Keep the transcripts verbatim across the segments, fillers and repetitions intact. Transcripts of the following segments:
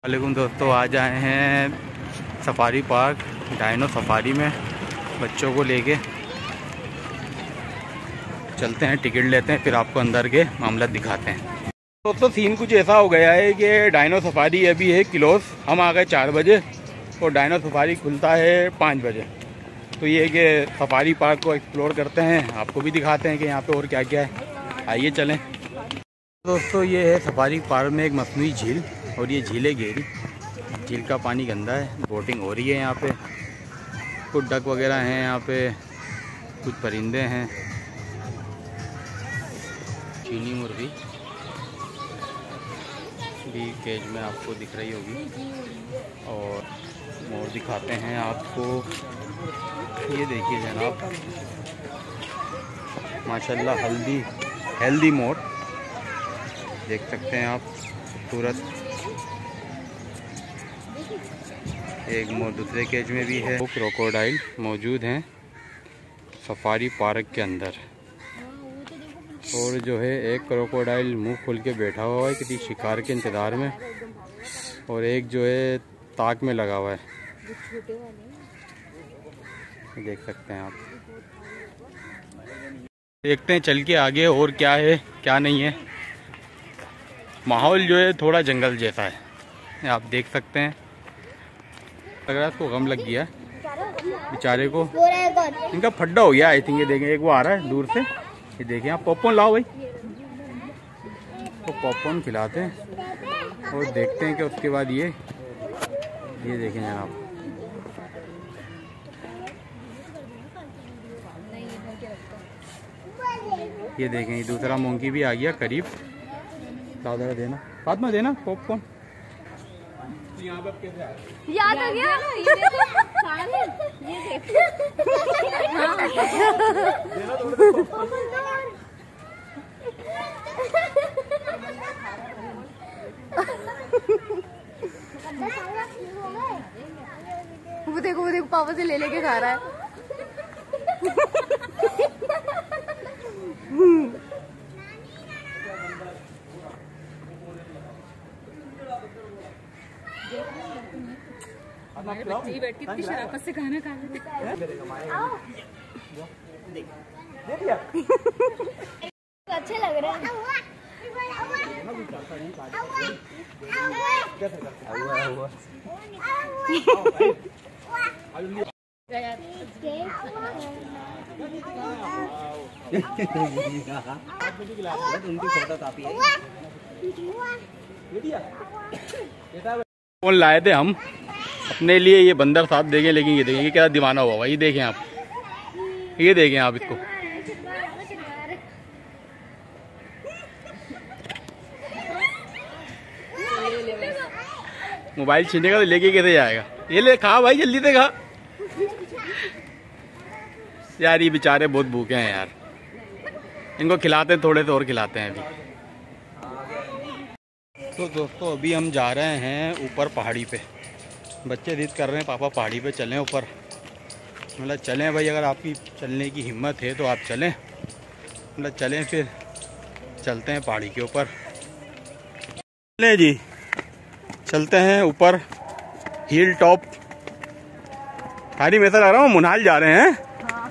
वालेकुम दोस्तों, आज आए हैं सफारी पार्क डायनो सफारी में बच्चों को लेके चलते हैं। टिकट लेते हैं, फिर आपको अंदर के मामला दिखाते हैं। दोस्तों सीन कुछ ऐसा हो गया है कि डायनो सफारी अभी है किलोस, हम आ गए चार बजे और डायनो सफारी खुलता है पाँच बजे। तो ये है कि सफारी पार्क को एक्सप्लोर करते हैं, आपको भी दिखाते हैं कि यहाँ पे और क्या क्या है। आइए चलें। दोस्तों ये है सफारी पार्क में एक मसनूई झील और ये झील है गहरी। झील का पानी गंदा है, बोटिंग हो रही है यहाँ पे। कुछ डक वगैरह हैं यहाँ पे, कुछ परिंदे हैं, चीनी मुर्गी भी केज में आपको दिख रही होगी। और मोर दिखाते हैं आपको, ये देखिए जनाब, माशाल्लाह हल्दी हेल्दी मोर देख सकते हैं आप, खूबसूरत। एक मोर दूसरे केज में भी है। वो क्रोकोडाइल मौजूद हैं सफारी पार्क के अंदर। और जो है एक क्रोकोडाइल मुंह खोल के बैठा हुआ है किसी शिकार के इंतज़ार में, और एक जो है ताक में लगा हुआ है, देख सकते हैं आप। देखते हैं चल के आगे और क्या है क्या नहीं है। माहौल जो है थोड़ा जंगल जैसा है, आप देख सकते हैं। लग रहा है इसको गम लग गया बेचारे को, इनका फड्डा हो गया आई थिंक। ये देखें, एक वो आ रहा है दूर से, ये देखें आप। पॉपकॉर्न लाओ भाई, तो पॉपकॉर्न खिलाते हैं और देखते हैं कि उसके बाद ये ये देखें जनाब, ये देखें ये दूसरा मोंकी भी आ गया करीब। दादा देना, बाद में देना पॉपकॉर्न। याद आ गया ये वो देखो वो देखो पापा से ले लेके खा रहा है। हमारे बच्चे ही बैठ के इतनी शराफत से खाना खा लेते अच्छे लग रहे हैं। उनकी फोटो काफी है। फोन लाए थे हम अपने लिए, ये बंदर साहब देखें, लेकिन ये देखें ये क्या दीवाना हुआ हुआ। ये देखें आप, ये देखें आप इसको। मोबाइल छीनेगा तो लेके कैसे जाएगा। ये ले, खा भाई जल्दी से खा। यार ये बेचारे बहुत भूखे हैं यार, इनको खिलाते हैं, थोड़े से और खिलाते हैं अभी। तो दोस्तों अभी हम जा रहे हैं ऊपर पहाड़ी पे। बच्चे जिद कर रहे हैं पापा पहाड़ी पे चलें ऊपर। मतलब चलें भाई, अगर आपकी चलने की हिम्मत है तो आप चलें, मतलब चलें फिर चलते हैं पहाड़ी के ऊपर। चलें जी, चलते हैं ऊपर हिल टॉप। हारी में ऐसा लग रहा हूँ मुनाल जा रहे हैं। हाँ।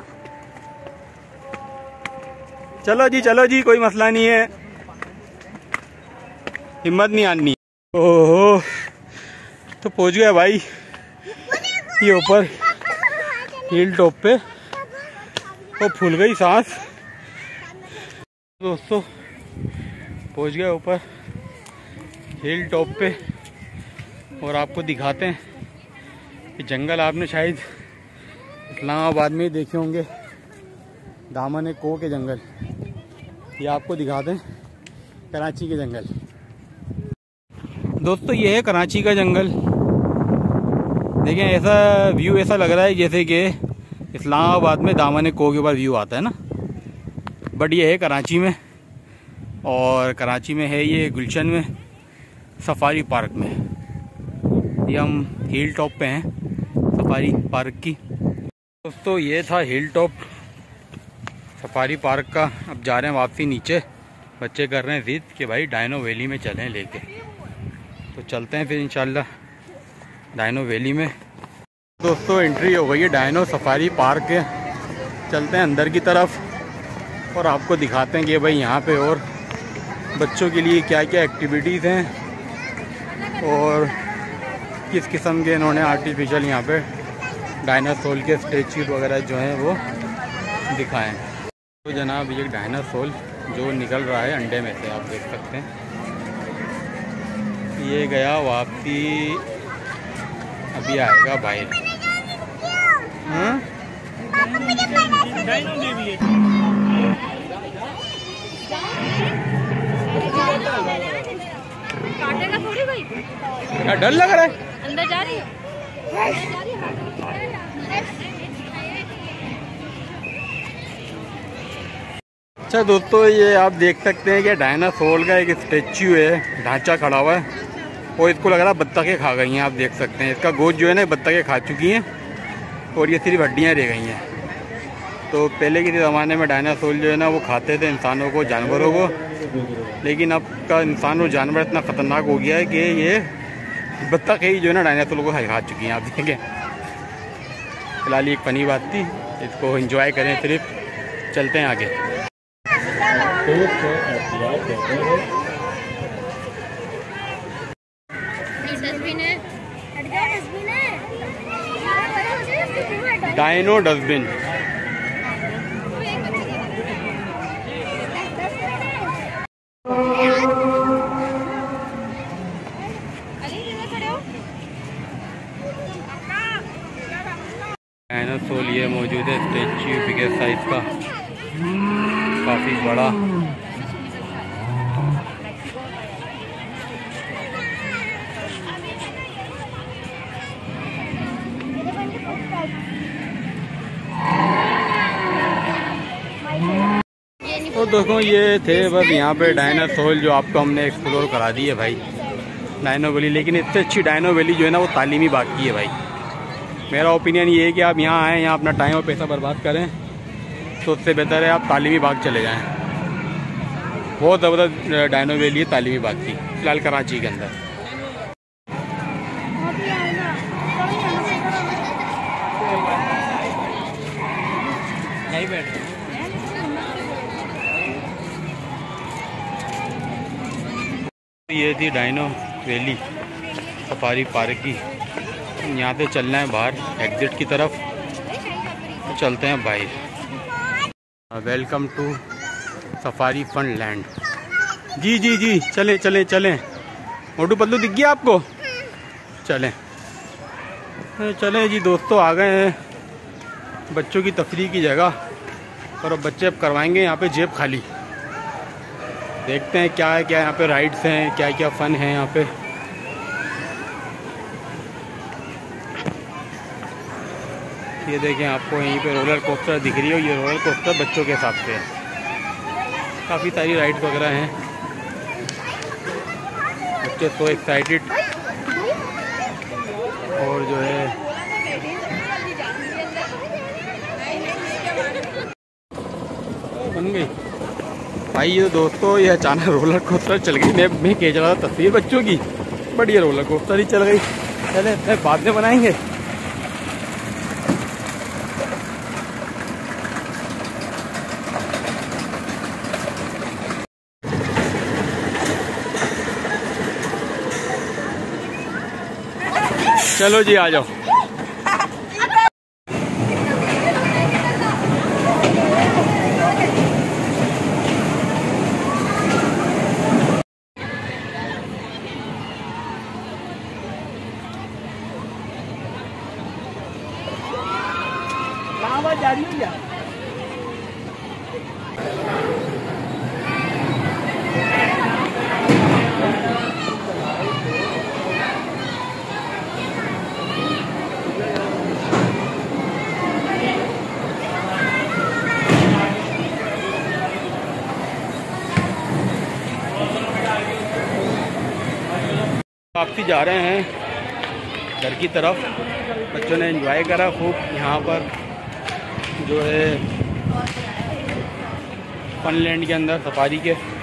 चलो जी चलो जी, कोई मसला नहीं है, हिम्मत नहीं आनी। ओहो तो पहुंच गया भाई ये ऊपर हिल टॉप पे, तो फूल गई सांस। दोस्तों पहुंच गया ऊपर हिल टॉप पे, और आपको दिखाते हैं कि जंगल आपने शायद इस्लामाबाद में ही देखे होंगे, दामन को के जंगल। ये आपको दिखाते हैं कराची के जंगल। दोस्तों ये है कराची का जंगल। देखें ऐसा व्यू ऐसा लग रहा है जैसे कि इस्लामाबाद में दामन को के ऊपर व्यू आता है ना, बट ये है कराची में। और कराची में है ये गुलशन में सफारी पार्क में। ये हम हिल टॉप पे हैं सफारी पार्क की। दोस्तों ये था हिल टॉप सफारी पार्क का। अब जा रहे हैं वापसी नीचे। बच्चे कर रहे हैं जिद कि भाई डायनो वैली में चलें लेके। तो चलते हैं फिर इंशाल्लाह डायनो वैली में। दोस्तों एंट्री हो गई है डायनो सफारी पार्क के। चलते हैं अंदर की तरफ और आपको दिखाते हैं कि भाई यहाँ पे और बच्चों के लिए क्या क्या एक्टिविटीज़ हैं और किस किस्म के इन्होंने आर्टिफिशियल यहाँ पे डायनासोर के स्टेचू वगैरह जो हैं वो दिखाएं। तो जनाब ये डायनासोर जो निकल रहा है अंडे में से, आप देख सकते हैं ये गया वापसी, अभी आएगा बाहर। हाँ काटेगा थोड़ी भाई, क्या डर लग रहा है? अंदर जा रही है। अच्छा दोस्तों ये आप देख सकते हैं कि डायनासोर का एक स्टेच्यू है, ढांचा खड़ा हुआ है और इसको लग रहा है बत्तखें खा गई हैं। आप देख सकते हैं इसका गोश्त जो है ना बत्तखें खा चुकी हैं और ये सिर्फ हड्डियाँ रह गई हैं। तो पहले के ज़माने में डायनासोर जो है ना वो खाते थे इंसानों को, जानवरों को, लेकिन अब का इंसान और जानवर इतना ख़तरनाक हो गया है कि ये बत्तखें ही जो है ना डायनासोर को खा चुकी हैं। आप देखें, फिलहाल एक फनी बात थी, इसको एंजॉय करें सिर्फ। चलते हैं आगे। Dino dustbin. डायनासोर ये मौजूद है स्टेच्यू बिगेस्ट साइज का, काफ़ी बड़ा। तो देखो ये थे बस यहाँ पे डायनासोर जो आपको हमने एक्सप्लोर करा दी है भाई, डायनो वैली। लेकिन इससे अच्छी डायनो वैली जो है ना वो तालीमी बाग की है भाई। मेरा ओपिनियन ये है कि आप यहाँ आएँ, यहाँ अपना टाइम और पैसा बर्बाद करें तो उससे बेहतर है आप तालीमी बाग चले जाएँ। बहुत ज़बरदस्त डायनो वैली है तालीमी बाग की, फिलहाल कराची के अंदर। नहीं बैठ ये थी डायनो वैली सफारी पार्क की। यहाँ से चलना है बाहर एग्जिट की तरफ, तो चलते हैं बाहर। Welcome to safari fun land. जी जी जी चलें चलें चलें। मोटू पतलू दिख गया आपको? चलें चलें जी दोस्तों, आ गए हैं बच्चों की तफरीह की जगह और अब बच्चे अब करवाएंगे यहाँ पे जेब खाली। देखते हैं क्या है क्या यहाँ पे राइड्स हैं, क्या क्या फ़न है यहाँ पे। ये देखें आपको यहीं पे रोलर कोस्टर दिख रही है, ये रोलर कोस्टर बच्चों के हिसाब से है। काफ़ी सारी राइड्स वगैरह हैं, बच्चे सो एक्साइटेड। और जो है बन गई भाई ये दोस्तों, ये अचानक रोलर कोस्टर चल गई। मैं मैं खींच रहा था तस्वीर बच्चों की, बढ़िया रोलर कोस्टर ही चल गई। चले बाद में बनाएंगे। चलो जी आ जाओ। जा रही है यार। वापसी जा रहे हैं घर की तरफ। बच्चों ने एंजॉय करा खूब यहाँ पर जो है फनलैंड के अंदर सफारी के।